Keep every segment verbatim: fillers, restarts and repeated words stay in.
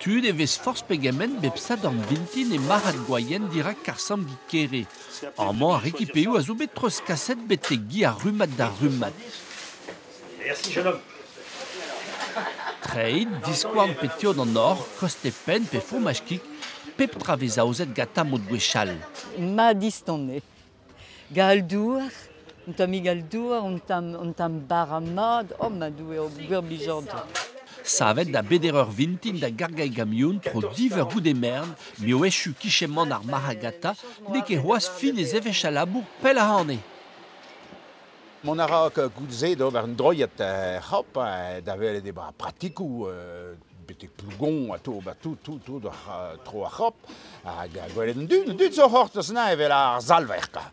tud e vez force pegament bepsa d'an vintin e marat goyen dira karsam gikere. Amant a récupéré à zoubet tros cassette bete gi a rumat da rumat. Merci, jeune homme. Treid, disquam petio d'an or, koste pen pe fromage kik, pep traveza ozet gata mod gwechal. Ma distonne. Galdour, on t'a mis galdour, on t'a on t'a baramad, oh ma doué au gurbijord. Savet da bedereur vintin da gargai gamioun tro diver gout de merde, mi o echu kichemant ar maragata, ne ke hoaz fin ez evechalabour pel a hane. Mon arak goudze d'ober un droyet hop da vele de bra pratikou betek plugon a to ba tout tout tout tro a hop a gwelet un dud dud zo hortas na evel ar zalverka.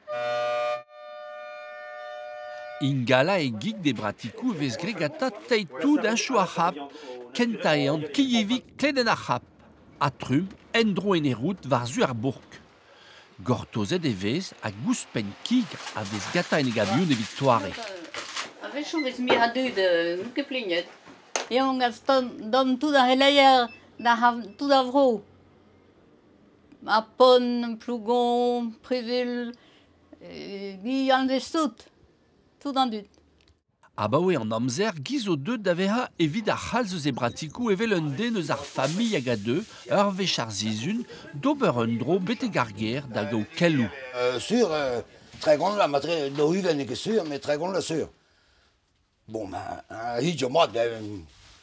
Ingala e gig de bratikou vez gregata teitou d'un chou a chap, kenta e an kiyevik kleden a chap, a trum, endro en e rout var zu ar bourk. Gortozet e vez a gouspen kig a vez gata en e gavioun e victoire. A vez on vez mi a dud, nou ket plignet. E on gaz don tout a releier da tout a vro. A pon, plougon, privil, gi an vez tout. Tout an dud. A ba oe an amzer, giz o deud da veha evit ar c'halz e bratikou evel un den eus ar familh hag a deux, ur vech ar zizun, d'ober un dro bete garger da gao kellou. Euh, sur, euh, très grande la matre, no uven ket sur, mais très grande la sur. Bon, ben, un hidjo mod, ben,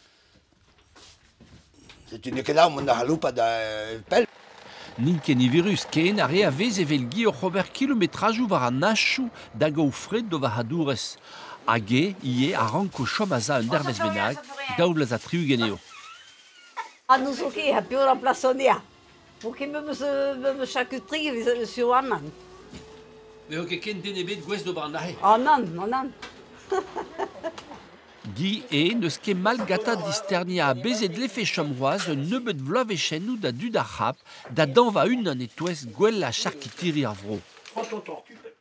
c'est une ket mon a haloupa da pel. Nin ken i virus ken a re a vez evel gi o c'hober kilometrajou war an achou da gao fred do va hadourez. Hag-e, ie a ranko chom a za un dervez benag, daoulaz a triu geneo. A nous oki a pior a plasonia. Pour que me me charcuterie sur un an. Me o ket ken den ebet gwez do bar nahe. En an, en an. Gi e neus ket mal gata disternia a bezet lefe chomroaz un nebeut vlov e chenou da dud ar chap, da danva un an e touez gwell a charkitiri ar vro. Prends ton temps.